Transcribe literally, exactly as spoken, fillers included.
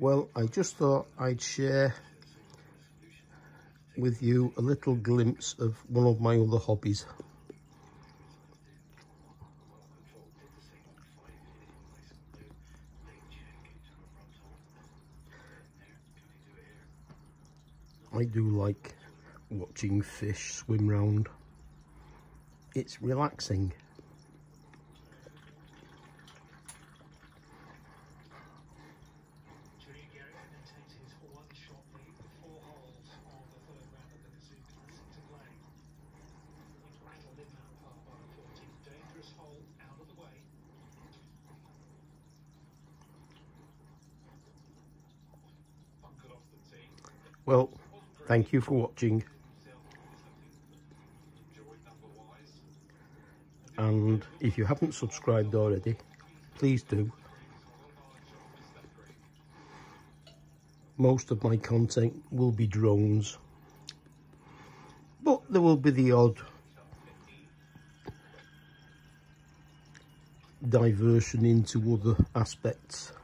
Well, I just thought I'd share with you a little glimpse of one of my other hobbies. I do like watching fish swim round. It's relaxing. Well, thank you for watching, and if you haven't subscribed already, please do. Most of my content will be drones, but there will be the odd diversion into other aspects.